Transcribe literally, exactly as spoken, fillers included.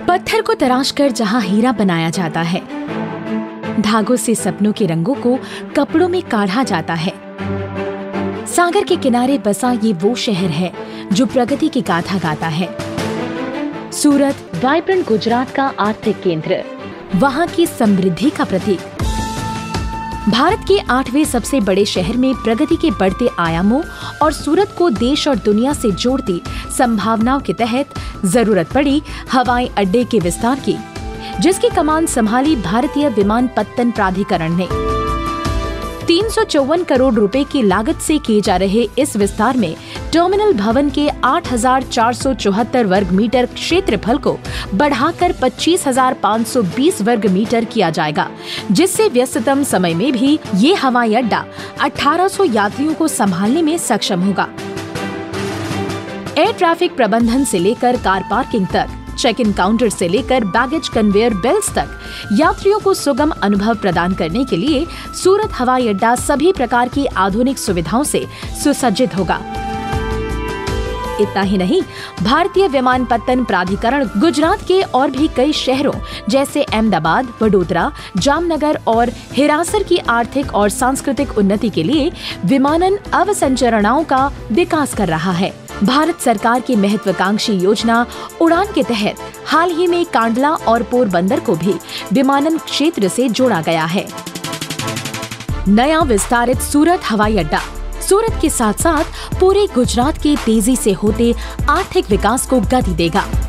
पत्थर को तराश कर जहाँ हीरा बनाया जाता है, धागों से सपनों के रंगों को कपड़ों में काढ़ा जाता है। सागर के किनारे बसा ये वो शहर है जो प्रगति की गाथा गाता है। सूरत वाइब्रेंट गुजरात का आर्थिक केंद्र, वहाँ की समृद्धि का प्रतीक। भारत के आठवें सबसे बड़े शहर में प्रगति के बढ़ते आयामों और सूरत को देश और दुनिया से जोड़ती संभावनाओं के तहत जरूरत पड़ी हवाई अड्डे के विस्तार की, जिसकी कमान संभाली भारतीय विमानपत्तन प्राधिकरण ने। तीन सौ चौवन करोड़ रुपए की लागत से किए जा रहे इस विस्तार में टर्मिनल भवन के आठ हजार चार सौ चौहत्तर वर्ग मीटर क्षेत्रफल को बढ़ाकर पच्चीस हजार पाँच सौ बीस वर्ग मीटर किया जाएगा, जिससे व्यस्ततम समय में भी ये हवाई अड्डा अठारह सौ यात्रियों को संभालने में सक्षम होगा। एयर ट्रैफिक प्रबंधन से लेकर कार पार्किंग तक, चेक इन काउंटर से लेकर बैगेज कन्वेयर बेल्ट्स तक यात्रियों को सुगम अनुभव प्रदान करने के लिए सूरत हवाई अड्डा सभी प्रकार की आधुनिक सुविधाओं से सुसज्जित होगा। इतना ही नहीं, भारतीय विमानपत्तन प्राधिकरण गुजरात के और भी कई शहरों जैसे अहमदाबाद, वडोदरा, जामनगर और हिरासर की आर्थिक और सांस्कृतिक उन्नति के लिए विमानन अवसंरचनाओं का विकास कर रहा है। भारत सरकार की महत्वाकांक्षी योजना उड़ान के तहत हाल ही में कांडला और पोरबंदर को भी विमानन क्षेत्र से जोड़ा गया है। नया विस्तारित सूरत हवाई अड्डा सूरत के साथ साथ पूरे गुजरात के तेजी से होते आर्थिक विकास को गति देगा।